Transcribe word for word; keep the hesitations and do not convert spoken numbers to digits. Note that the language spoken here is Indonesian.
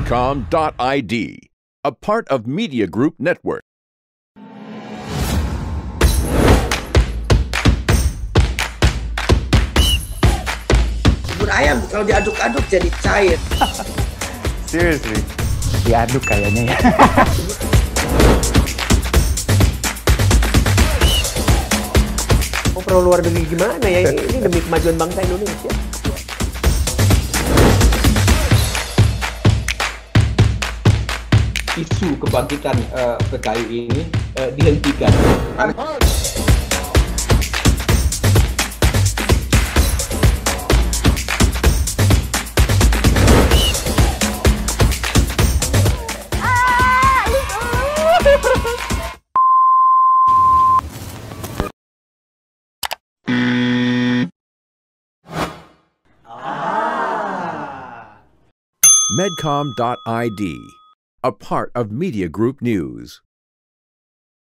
Medcom dot I D, a part of Media Group Network. Bubur ayam kalau diaduk-aduk jadi cair. Seriously? Diaduk kayaknya ya. Oh, perlu luar negeri gimana ya? Ini demi kemajuan bangsa Indonesia. Isu kebangkitan uh, P K I ini uh, dihentikan. Medcom dot I D, a part of Media Group News.